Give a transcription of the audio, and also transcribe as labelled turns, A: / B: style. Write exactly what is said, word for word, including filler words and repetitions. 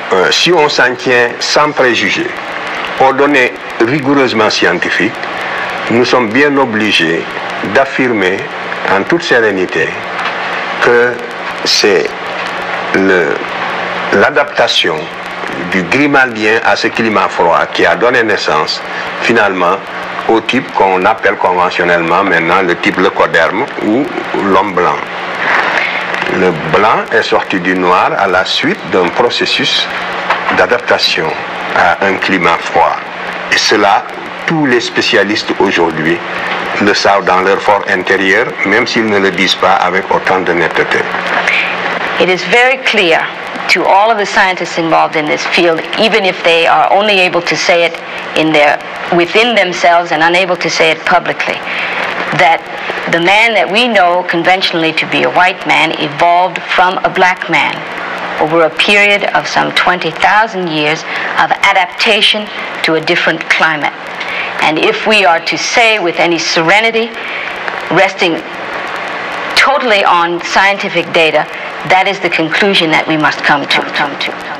A: euh, si on s'en tient sans préjugés aux données rigoureusement scientifiques, nous sommes bien obligés d'affirmer en toute sérénité que c'est l'adaptation du Grimaldien à ce climat froid qui a donné naissance finalement au type qu'on appelle conventionnellement maintenant le type leucoderme ou l'homme blanc. Le blanc est sorti du noir à la suite d'un processus d'adaptation à un climat froid. Et cela, tous les spécialistes aujourd'hui le savent dans leur fort intérieur, même s'ils ne le disent pas avec autant de netteté.
B: It is very clear to all of the scientists involved in this field, even if they are only able to say it in their, within themselves and unable to say it publicly, that the man that we know conventionally to be a white man evolved from a black man over a period of some twenty thousand years of adaptation to a different climate. And if we are to say with any serenity, resting totally on scientific data, that is the conclusion that we must come to. Come to.